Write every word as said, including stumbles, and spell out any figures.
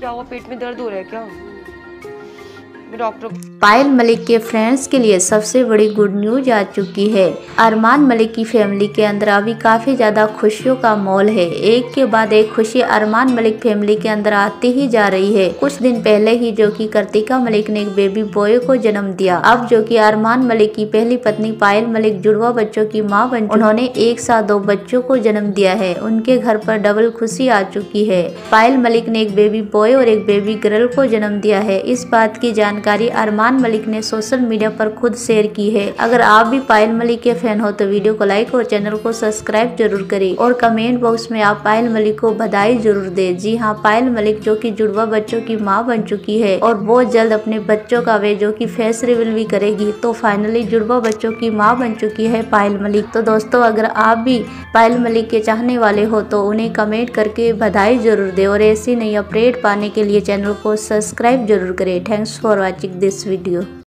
क्या हुआ, पेट में दर्द हो रहा है क्या? मैं डॉक्टर। पायल मलिक के फ्रेंड्स के लिए सबसे बड़ी गुड न्यूज आ चुकी है। अरमान मलिक की फैमिली के अंदर अभी काफी ज्यादा खुशियों का माहौल है। एक के बाद एक खुशी अरमान मलिक फैमिली के अंदर आती ही जा रही है। कुछ दिन पहले ही जो कि कृतिका मलिक ने एक बेबी बॉय को जन्म दिया। अब जो कि अरमान मलिक की पहली पत्नी पायल मलिक जुड़वा बच्चों की माँ बन चुकी। उन्होंने एक साथ दो बच्चों को जन्म दिया है। उनके घर पर डबल खुशी आ चुकी है। पायल मलिक ने एक बेबी बॉय और एक बेबी गर्ल को जन्म दिया है। इस बात की जानकारी अरमान मलिक ने सोशल मीडिया पर खुद शेयर की है। अगर आप भी पायल मलिक के फैन हो तो वीडियो को लाइक और चैनल को सब्सक्राइब जरूर करें और कमेंट बॉक्स में आप पायल मलिक को बधाई जरूर दें। जी हाँ, पायल मलिक जो कि जुड़वा बच्चों की मां बन चुकी है और बहुत जल्द अपने बच्चों का वे जो कि फेस रिवील भी करेगी। तो फाइनली जुड़वा बच्चों की मां बन चुकी है पायल मलिक। तो दोस्तों, अगर आप भी पायल मलिक के चाहने वाले हो तो उन्हें कमेंट करके बधाई जरूर दें और ऐसी नई अपडेट पाने के लिए चैनल को सब्सक्राइब जरूर करें। Thanks for watching this video.